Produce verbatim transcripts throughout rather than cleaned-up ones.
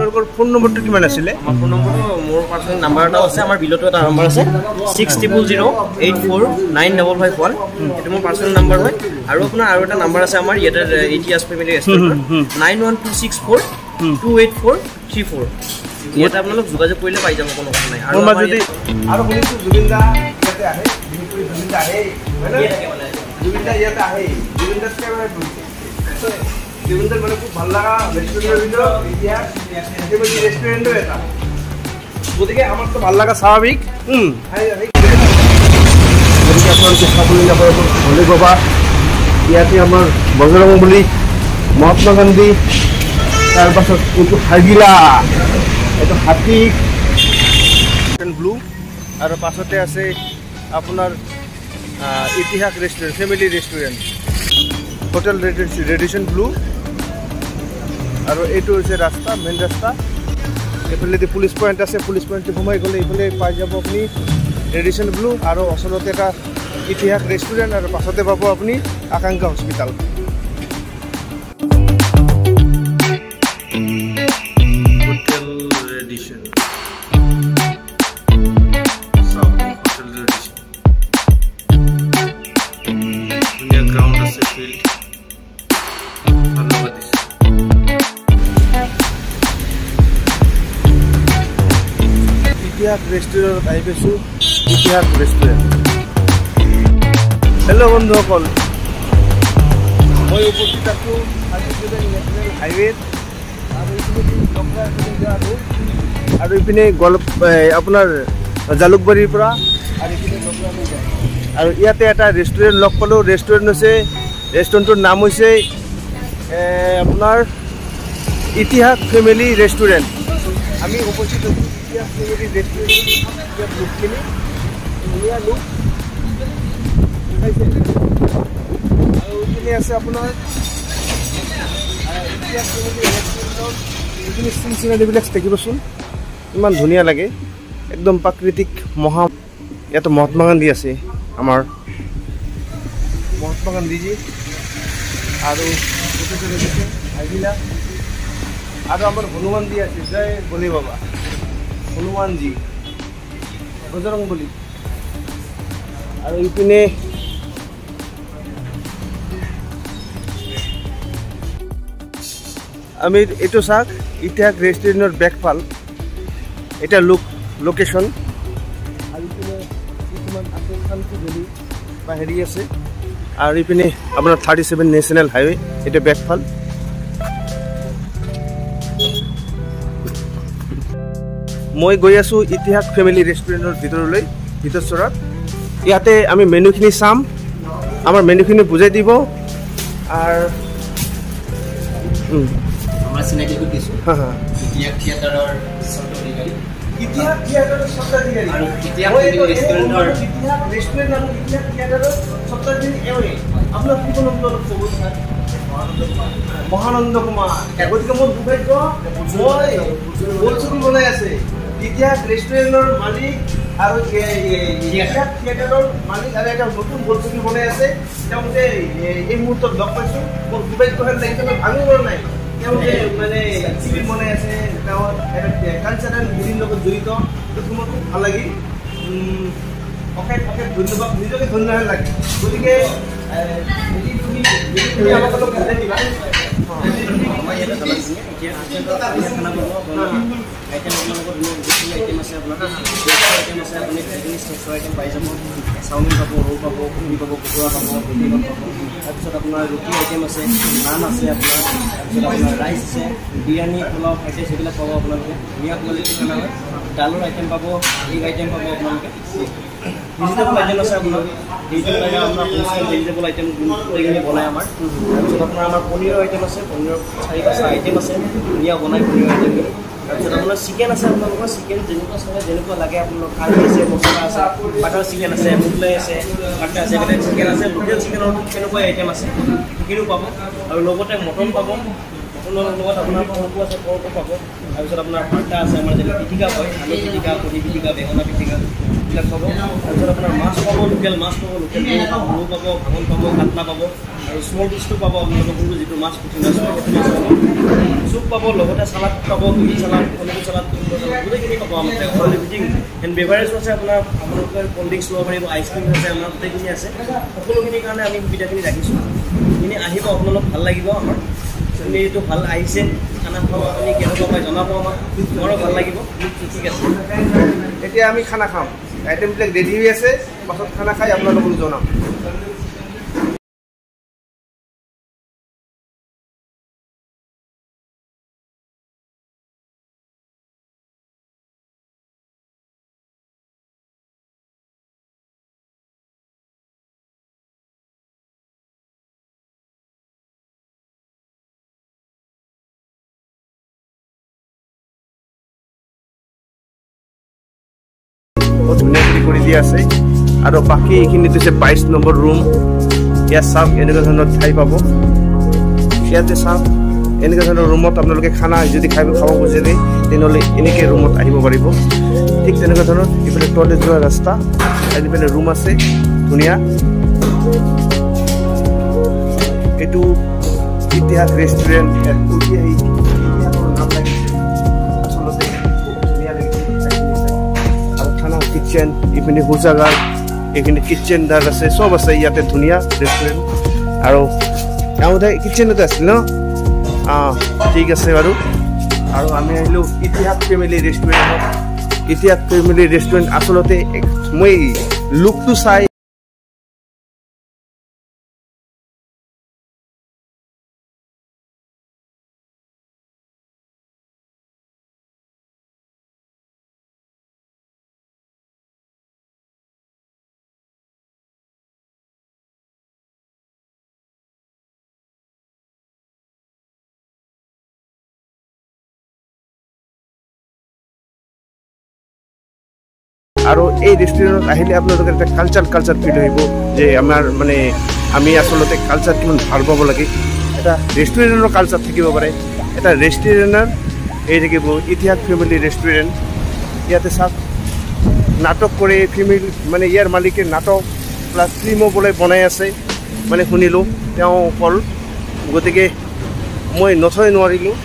আপোনালোকৰ ফোন নম্বৰটো কিমান আছিলে? আমাৰ ফোন নম্বৰটো মোৰ পাৰ্চনেল নাম্বাৰ এটা আছে, আমাৰ বিলতো এটা নাম্বাৰ আছে six triple zero' eight four nine double five one. এইটো মোৰ পাৰ্চনেল নাম্বাৰ হয়। আৰু আপোনাৰ আৰু এটা নাম্বাৰ আছে আমাৰ ইয়াতে ইতিহাস ফেমিলি ৰেষ্টুৰেণ্টৰ nine one two six four two eight four three four. ইয়াতে আপোনালোক যোগাযোগ কৰিলে পাই যাব, কোনো কথা নাই। আৰু যদি আৰু শুনিছোঁ জুবিন দা ইয়াতে আহে, জুবিন দা আহে, জুবিন দা ইয়াতে আহে, জুবিন দাত জুবিন দাৰ মানে খুব ভাল লগা ৰেষ্টুৰেণ্টৰ ভিতৰত ইতিহাস ফেমিলি ৰেষ্টুৰেণ্টো এটা, গতিকে আমাৰতো ভাল লগা স্বাভাৱিক। গতিকে আপোনালোকে চাবলৈ নাপায় হলে বাবা, ইয়াতে আমাৰ বজৰংবলী, মহাত্মা গান্ধী, তাৰপাছত এইটো হাগিলা, এইটো হাতী ব্লু, আৰু পাছতে আছে আপোনাৰ ইতিহাস restaurant family restaurant hotel Radisson Blu. আৰু এইটো হৈছে ৰাস্তা, মেইন ৰাস্তা। এইফালেদি পুলিচ পইণ্ট আছে, পুলিচ পইণ্টটো সোমাই গ'লে এইফালে পাই যাব আপুনি ৰেডিশ্যন ব্লু, আৰু ওচৰতে এটা ইতিহাস ৰেষ্টুৰেণ্ট, আৰু পাছতে পাব আপুনি আকাংক্ষা হস্পিটেল। হোটেল ৰেডিশ্যন ধুনীয়া গ্ৰাউণ্ড আছে, ফিল্ড ধন্যবাদ দিছোঁ। ইতিহাস ৰেষ্টুৰেণ্টত আহি পাইছোঁ, ইতিহাস ৰেষ্টুৰেণ্ট। হেল্ল' বন্ধুসকল, মই উপস্থিত আছোঁ নেশ্যনেল হাইৱেত, আৰু ইপিনে গল আপোনাৰ জালুকবাৰীৰ পৰা, আৰু ইপিনে আৰু ইয়াতে এটা ৰেষ্টুৰেণ্ট লগ পালোঁ। ৰেষ্টুৰেণ্ট হৈছে, ৰেষ্টুৰেণ্টটোৰ নাম হৈছে আপোনাৰ ইতিহাস ফেমিলি ৰেষ্টুৰেণ্ট। আমি উপস্থিত হৈছোঁ ইতিহাস ফেমিলি ৰেষ্টুৰেণ্ট। ইয়াত লোকখিনি ধুনীয়া লোক দেখাইছে, আৰু এইখিনি আছে আপোনাৰ ইতিহাস ফেমিলি ৰেষ্টুৰেণ্টৰ এইখিনি চিন চিনাৰিবিলাক দেখিবচোন, ইমান ধুনীয়া লাগে, একদম প্ৰাকৃতিক। মহা ইয়াত মহাত্মা গান্ধী আছে, আমাৰ মহাত্মা গান্ধীজী, আৰু হাগিলা, আৰু আমাৰ হনুমানজী আছে, জয় বলি বাবা হনুমানজী, বজৰংবলী। আৰু ইপিনে আমি এইটো চাওক, ইতিহাস ৰেষ্টুৰেণ্টৰ বেকফাল এটা লোক লোকেশ্যন, আৰু ইপিনে কিছুমান আছে শান্তি ভেলী বা হেৰি আছে, আৰু ইপিনে আপোনাৰ থাৰ্টি ছেভেন নেশ্যনেল হাইৱে, এটা বেকফাল। মই গৈ আছোঁ ইতিহাস ফেমিলি ৰেষ্টুৰেণ্টৰ ভিতৰলৈ, ভিতৰচৰাত। ইয়াতে আমি মেনুখিনি চাম, আমাৰ মেনুখিনি বুজাই দিব। আৰু আমাৰ চিনাকি দিছোঁ হা হা ইতিহাস থিয়েটাৰৰ স্বত্বাধিকাৰী, ইতিহাস থিয়েটাৰৰ স্বত্বাধিকাৰী, আৰু ইতিহাস ৰেষ্টুৰেণ্টৰ ইতিহাস ৰেষ্টুৰেণ্ট আৰু ইতিহাস থিয়েটাৰৰ স্বত্বাধিকাৰী এওঁৱে। আপোনাৰ কি নাম অলপ ক'ব ছাৰ? মহানন্দ কুমাৰ। গতিকে মোৰ দুৰ্ভাগ্য, মই বোলছবি বনাই আছে ইতিহাস ৰেষ্টুৰেণ্টৰ মালিক আৰু ইতিহাস থিয়েটাৰৰ মালিক, আৰু এটা নতুন বোলছবি বনাই আছে। তেওঁলোকে এই মুহূৰ্তত লগ পাইছোঁ, মোৰ দুৰ্ভাগ্য হেন লাগিছে, মই ভাঙিব নাই। তেওঁলোকে মানে চিভিল বনাই আছে, তেওঁ এটা কালচাৰেল হেৰিৰ লগত জড়িত, গতিকে মোৰ খুব ভাল লাগিল। অশেষ অশেষ ধন্যবাদ, নিজকে ধন্য হেন লাগে। গতিকে তুমি আমাক অলপ বুজাই দিবা। আমাৰ ইয়াতে খানা খানা পাব, আইটেম আপোনালোকৰ যিখিনি আইটেম আছে, আপোনাৰ আইটেম আছে, আপুনি সেইখিনি স্নেক্সৰ আইটেম পাই যাব। চাওমিন পাব, ৰৌ পাব, পুৰি পাব, কুকুৰা পাব, ৰুটি পাব। তাৰপিছত আপোনাৰ ৰুটি আইটেম আছে, নান আছে আপোনাৰ, তাৰপিছত আপোনাৰ ৰাইচ আছে, বিৰিয়ানী, পোলাও, ফ্ৰাইড ৰাইচ সেইবিলাক পাব আপোনালোকে। ধুনীয়া কোৱালিটি খানা হয়। ডালৰ আইটেম পাব, এগ আইটেম পাব আপোনালোকে। ভেজিটেবল আইটেম আছে আপোনাৰ, ভেজিটেবল আইটেম আপোনাৰ হোমষ্টেল ভেজিটেবল আইটেম গোটেইখিনি বনাই আমাৰ। তাৰপিছত আপোনাৰ আমাৰ পনীৰৰ আইটেম আছে, পনীৰৰ চাৰি পাঁচটা আইটেম আছে, ধুনীয়া বনাই পনীৰৰ আইটেমখিনি। তাৰপিছত আপোনাৰ চিকেন আছে, আপোনালোকৰ চিকেন যেনেকুৱা চালে যেনেকুৱা লাগে আপোনালোকৰ কাৰী আছে, মছলা আছে, বাটাৰ চিকেন আছে, মুগলাই আছে, বাটাৰ আছে, বেলেগ চিকেন আছে, লোকেল চিকেনৰ তেনেকুৱা আইটেম আছে, সেইখিনিও পাব। আৰু লগতে মটন পাব, মটনৰ লগত আপোনাৰ পৰ্কো আছে, পৰ্কো পাব। তাৰপিছত আপোনাৰ ভাৰ্তা আছে, আমাৰ যেনে পিটিকা হয়, আলু পিটিকা, কণী পিটিকা, বেঙেনা পিটিকা, এইবিলাক পাব। তাৰপিছত আপোনাৰ মাছ পাব, লোকেল মাছ পাব, লোকেল ৰৌ পাব, ৰৌ পাব, ভাঙন পাব, কাটলা পাব, আৰু স্মল পিচটো পাব আপোনালোকৰ সৰু যিটো মাছ পুঠি মাছ সেইটো মাছ পাব চুপ পাব লগতে চালাড পাব গ্ৰীণ চালাড টমেটো চালাড গোটেইখিনি পাব আমাৰ অল এভৰিথিং এণ্ড বেভাৰেজো আছে আপোনাৰ আপোনালোকে ক'ল্ড ড্ৰিংকছ ল'ব পাৰিব আইচক্ৰীম আছে আমাৰ গোটেইখিনি আছে সকলোখিনিৰ কাৰণে আমি সুবিধাখিনি ৰাখিছোঁ আপুনি আহিব আপোনালোক ভাল লাগিব আমাৰ আপুনি এইটো ভাল আহিছে খানা খাব আপুনি কেনেকুৱা পায় জনাব আমাক আমাৰো ভাল লাগিব ঠিক আছে এতিয়া আমি খানা খাম আইটেমবিলাক ৰেডি হৈ আছে পাছত খানা খাই আপোনালোকক জনাম ধুনীয়াকৈ কৰি দিয়া আছে আৰু বাকী এইখিনি হৈছে বাইছ নম্বৰ ৰুম ইয়াত চাওক এনেকুৱা ধৰণৰ ঠাই পাব ইয়াতে চাওক এনেকুৱা ধৰণৰ ৰুমত আপোনালোকে খানা যদি খাব খাব খুজিলে তেনেহ'লে এনেকৈ ৰুমত আহিব পাৰিব ঠিক তেনেকুৱা ধৰণৰ এইফালে টয়লেট যোৱা ৰাস্তা এইফালে ৰুম আছে ধুনীয়া এইটো ইতিহাস ৰেষ্টুৰেণ্ট ইতিহাসৰ নাম লাগিছে আচলতে ধুনীয়া লাগিছে কিচেন ইপিনে শৌচাগাৰ এইখিনি কিচেন দাগ আছে চব আছে ইয়াতে ধুনীয়া ৰেষ্টুৰেণ্ট আৰু ইয়াতে কিচেনতে আছিল ন অঁ ঠিক আছে বাৰু আৰু আমি আহিলোঁ ইতিহাস ফেমিলি ৰেষ্টুৰেণ্টত ইতিহাস ফেমিলি ৰেষ্টুৰেণ্ট আচলতে মই লুকটো চাই আৰু এই ৰেষ্টুৰেণ্টত আহিলে আপোনালোকে এটা কালচাৰ কালচাৰ ফিল আহিব যে আমাৰ মানে আমি আচলতে কালচাৰ কিমান ভাল পাব লাগে এটা ৰেষ্টুৰেণ্টৰ কালচাৰ থাকিব পাৰে এটা ৰেষ্টুৰেণ্টৰ এই থাকিব ইতিহাস ফেমিলি ৰেষ্টুৰেণ্ট ইয়াতে চাওক নাটক কৰে ফেমিলি মানে ইয়াৰ মালিকে নাটক প্লাছ ফিল্মো বোলে বনাই আছে মানে শুনিলোঁ তেওঁ অকল গতিকে মই নথৈ নোৱাৰিলোঁ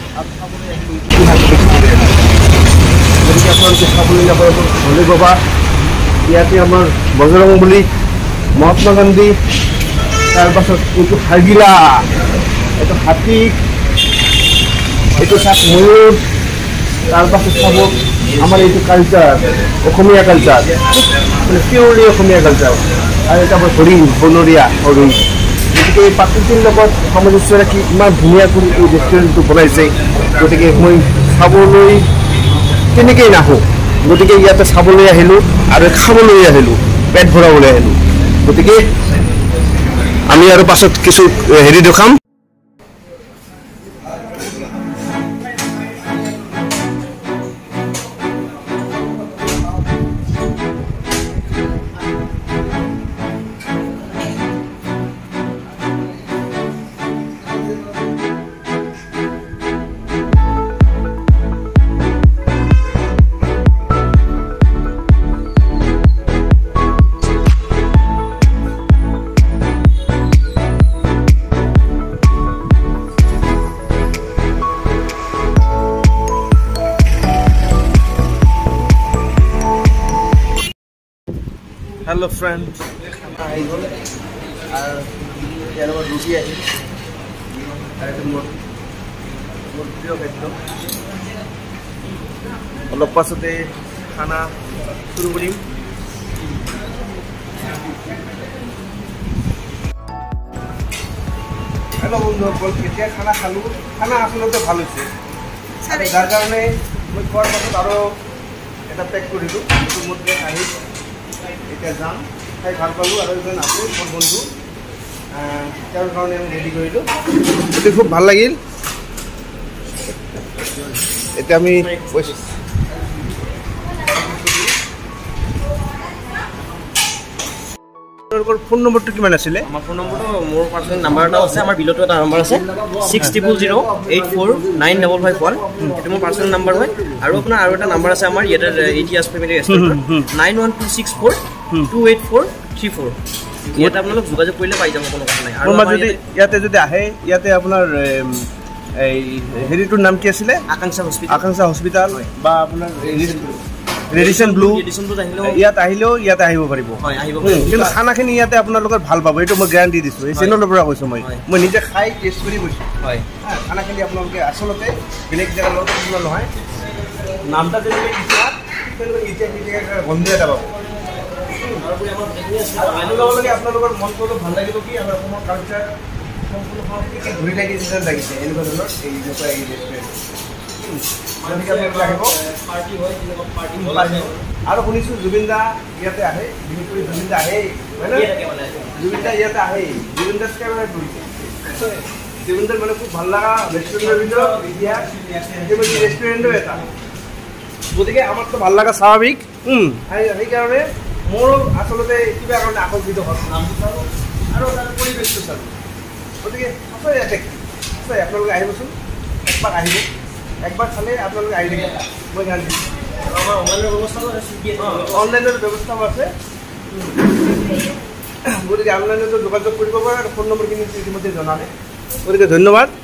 গতিকে আপোনালোকে চাবলৈ যাব হলে বাবা ইয়াতে আমাৰ বজৰংবলী মহাত্মা গান্ধী তাৰপাছত এইটো হাৰ্গিলা এইটো হাতী এইটো চাওক ময়ূৰ তাৰপাছত চাব আমাৰ এইটো কালচাৰ অসমীয়া কালচাৰ মানে পিয়ৰলি অসমীয়া কালচাৰ আৰু এটা আমাৰ হৰিণ বনৰীয়া হৰিণ গতিকে এই প্ৰাকৃতিৰ লগত সামঞ্জস্য ৰাখি ইমান ধুনীয়া কৰি এই ৰেষ্টুৰেণ্টটো বনাইছে গতিকে মই চাবলৈ তেনেকেই নাহোঁ গতিকে ইয়াতে চাবলৈ আহিলোঁ আৰু খাবলৈ আহিলোঁ পেট ভৰাবলৈ আহিলোঁ গতিকে আমি আৰু পাছত কিছু হেৰি দেখাম हेलो फ्रेंड खाना आई गल और यार रुटी आई मोर मोर प्रिय खाद्य अलग पासते खाना शुरू करिम हेलो बंधुসকল কেতিয়া খানা খালো খানা আসলতে ভাল হৈছে যাৰ কাৰণে মই খোৱাৰ পাছত আৰু এটা পেক কৰিলোঁ এইটো মতে আহি এতিয়া যাম খাই ভাল পালোঁ আৰু এজন আছে মোৰ বন্ধু তেওঁৰ কাৰণে আমি ৰেডি কৰিলোঁ এইটো খুব ভাল লাগিল এতিয়া আমি ফোন নম্বৰটো কিমান আছিলে আমাৰ ফোন নম্বৰটো মোৰ পাৰ্চনেল নাম্বাৰ এটা আছে আমাৰ বিলতো এটা নাম্বাৰ আছে six triple zero' eight four nine double five one এইটো মোৰ পাৰ্চনেল নাম্বাৰ হয় আৰু আপোনাৰ আৰু এটা নাম্বাৰ আছে আমাৰ ইয়াতে ইতিহাস ফেমিলি ৰেষ্টুৰেণ্টৰ nine one two six four two eight four three four ইয়াতে আপোনালোক যোগাযোগ কৰিলে পাই যাব, কোনো কথা নাই। আৰু কোনোবা যদি ইয়াতে যদি আহে, ইয়াতে আপোনাৰ এই হেৰিটোৰ নাম কি আছিলে? আকাংক্ষা হস্পিটেল, আকাংক্ষা হস্পিটেল বা আপোনাৰ ৰেডিচন ব্লু, ইয়াত আহিলেও ইয়াতে আহিব পাৰিব। কিন্তু খানাখিনি ইয়াতে আপোনালোকৰ ভাল পাব, এইটো মই গেৰাণ্টি দিছোঁ। এই চেনেলৰ পৰা কৈছোঁ, মই মই নিজে খাই টেষ্ট কৰি কৈছোঁ। হয়, খানাখিনি আপোনালোকে আচলতে বেলেগ জেগাৰ লগত তুলনা নহয়। নামটা যেনেকৈ ইচ্ছা তেনেকৈ এতিয়া এতিয়া গন্ধ এটা পাব। লাগে আপোনালোকৰ মনটো অলপ ভাল লাগিব কি আমাৰ অসমৰ কালচাৰ সম্পূৰ্ণ সংস্কৃতি ধৰি লাগি যেন লাগিছে এনেকুৱা ধৰণৰ এই এনেকুৱা এই ৰেষ্টুৰেণ্ট। আৰু শুনিছোঁ জুবিন দা ইয়াতে আহে, বিশেষকৈ জুবিন দা আহেই, হয় ন? জুবিন দা ইয়াতে আহেই, জুবিন দাস কেমেৰাত বহিছে। জুবিন দাৰ মানে খুব ভাল লগা ৰেষ্টুৰেণ্টৰ ভিতৰত ইতিহাস ৰেষ্টুৰেণ্টো এটা, গতিকে আমাৰতো ভাল লগা স্বাভাৱিক। সেইকাৰণে মোৰ আচলতে কিবা কাৰণে আকৰ্ষিত হ'ল নামটো চালোঁ আৰু তাৰ পৰিৱেশটো চালোঁ। গতিকে সঁচাই এফেক্টিভ, সঁচাই আপোনালোকে আহিবচোন, একবাৰ আহিব, একবাৰ চালে আপোনালোকে আহি থাকে, মই গেৰাণ্টি দিছোঁ। আমাৰ অনলাইনৰ ব্যৱস্থাও আছে, অনলাইনৰ ব্যৱস্থাও আছে। গতিকে অনলাইনতো যোগাযোগ কৰিব পাৰে আৰু ফোন নম্বৰখিনি ইতিমধ্যে জনালে। গতিকে ধন্যবাদ।